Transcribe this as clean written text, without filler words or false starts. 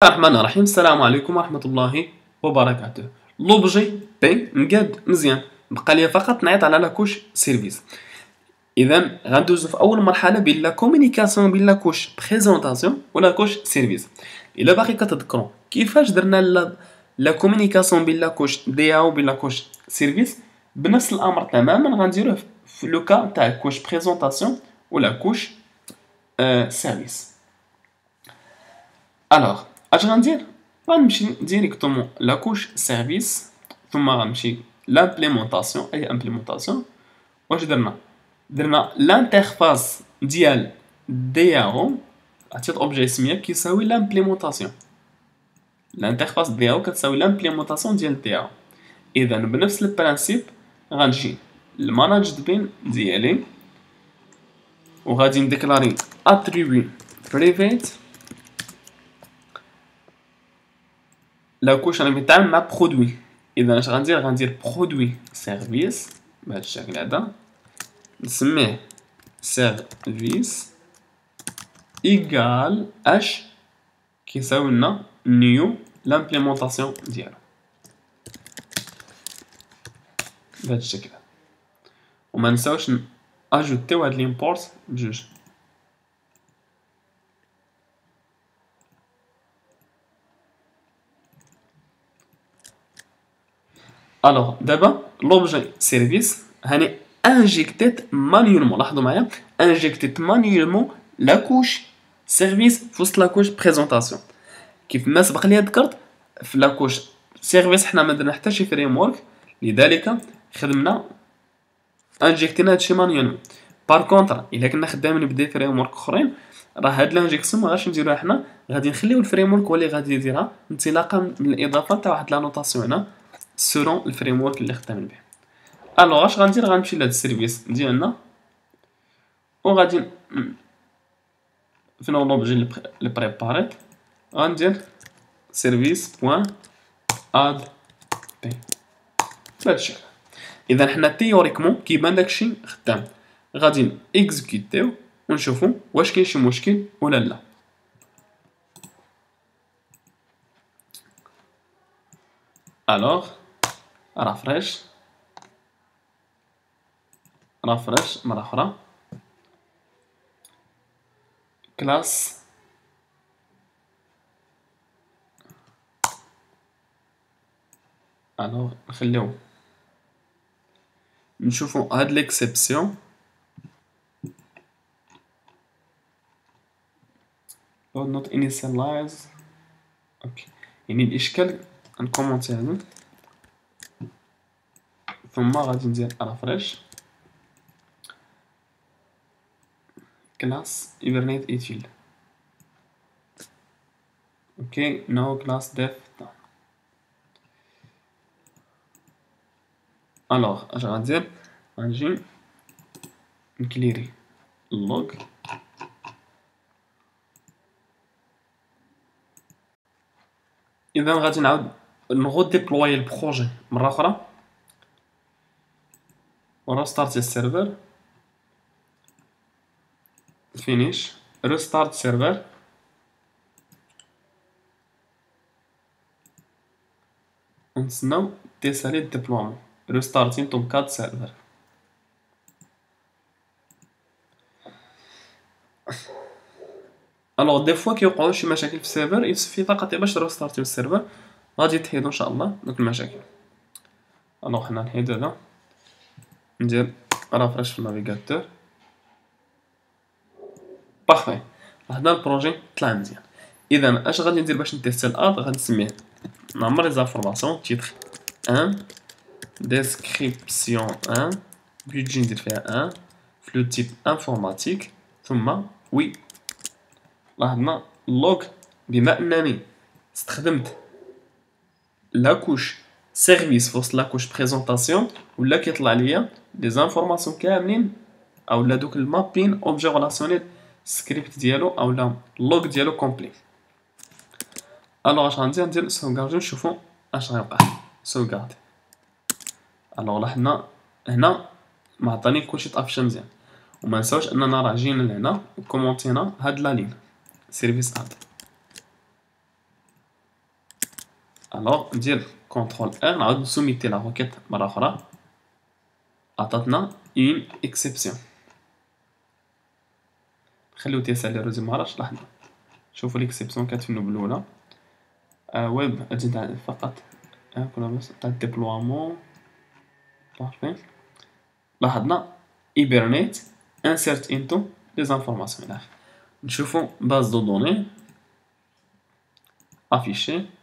الرحمن الرحيم. السلام عليكم ورحمة الله وبركاته. لوبجي بي مقاد مزيان، بقى لي فقط نعيط على لاكوش سيرفيس. اذا غندوزو في اول مرحله بين لا كومونيكاسيون بين لاكوش بريزونطاسيون و لاكوش سيرفيس. الا باقي كتذكروا كيفاش درنا لا كومونيكاسيون بين لاكوش دي او بين لاكوش سيرفيس، بنفس الامر تماما غنديروه في لو كا تاع كوش بريزونطاسيون ولا كوش سيرفيس. الوغ اش غندير؟ غنمشي ديريكتومون لا كوش سيرفيس، ثم غنمشي لامبليمونطاسيون. اي امبليمونطاسيون واش درنا لانترفاس ديال دياو عطيت اوبجي سميه كيساوي لامبليمونطاسيون. الانترفاس دياو كتساوي لامبليمونطاسيون ديال دياو. اذا بنفس البرانسيب غنجي الماناجد بين ديالي وغادي نديكلاري اتريبي بريفيت. لا كوش انا بنتعامل مع برودوي، اذا اش غندير برودوي سيرفيس بهذا الشكل هذا، نسميه سيرفيس ايكال اش كيساوي لنا نيو لامبليمونطاسيون ديالو بهذا الشكل. وما نساوش اجوتيو هاد ليمبورت بجوج. الوغ دابا لوبجي سيرفيس هاني انجيكتيت مانيولمون، لاحظوا معايا انجيكتيت مانيولمون لاكوش سيرفيس في وسط لاكوش بريزونطاسيون. كيف ما سبق لي ذكرت في لاكوش سيرفيس حنا ما درنا حتى شي فريم ورك، لذلك خدمنا انجيكتينا هادشي مانيولمون. بار كونطر الا كنا خدامين بدي فريم ورك اخرين، راه هاد لانجيكسيون ما غاش نديروها حنا، غادي نخليو الفريم ورك هو اللي غادي يديرها انطلاقا من الاضافه تاع واحد لا نوطاسيون هنا سورون الفريم ورك اللي خدامين به. الوغ اش غندير؟ غنمشي لهاد السيرفيس ديالنا وغادي فين هو لوبجي لي بريباريت، غندير سيرفيس بوان اد بي بهاد الشكل. اذا حنا تيوريكمون كيبان داكشي خدام، غادي اكزيكوتيو ونشوفو واش كاين شي مشكل ولا لا. الوغ رافريش مرة أخرى كلاس الوغ نخليو نشوفو هاد ليكسيبسيون not initialize. اوكي يعني الاشكال نكومونتي هادو ثم غادي ندير رافريش كلاس hibernate utile. اوكي نو كلاس ديف. الوغ اش غندير؟ غنجي نكليري اللوغ اذا غادي نعاود نغو ديبلوي البروجي مره اخرى ورستارت السيرفر فينيش ريستارت سيرفر ونتسناو تيسالي الديبلومون ريستارتين تومكاد سيرفر. الوغ دي فوا كيوقعو شي مشاكل في السيرفر يكفي فقط باش ريستارتيو السيرفر غادي تحيدو ان شاء الله دوك المشاكل. الوغ حنا نحيد هذا، ندير رافريش في النافيغاتور. بارفي، هذا البروجي طلع مزيان. اذا اش غادي ندير باش نتيستي الارض؟ غنسميه نعمر لي زانفورماسيون تيتر 1 ديسكريبسيون 1 بيجي ندير فيها 1 في لو تيب انفورماتيك ثم وي. لاحظنا اللوغ بما انني استخدمت لاكوش سيرفيس في وسط لاكوش بريزونطاسيون ولا كيطلع ليا لي زانفورماسيون كاملين اولا دوك المابين اوبجي ريلاسيونيل سكريبت ديالو اولا اللوغ ديالو كومبلي. الوغ اش غندير؟ ندير سوغاردي نشوفو اش غيوقع. سوغارد. الوغ لاحظنا هنا ما عطاني كلشي طافشة مزيان، وما نساوش اننا راه جينا لهنا وكومونتينا هاد لا لين سيرفيس اد. الوغ ندير كونترول ار نعاود نسوميتي لا روكيت مرة أخرى عطاتنا اون اكسبسيون. نخليو تيسالي روزي مهرجش لحظة شوفو ليكسبسيون كانت فين بالأولى ويب أجي تاع فقط كنا بس تاع الديبلوامون بارفي لاحظنا hibernate insert into les informations. نشوفو باز دو دوني affiché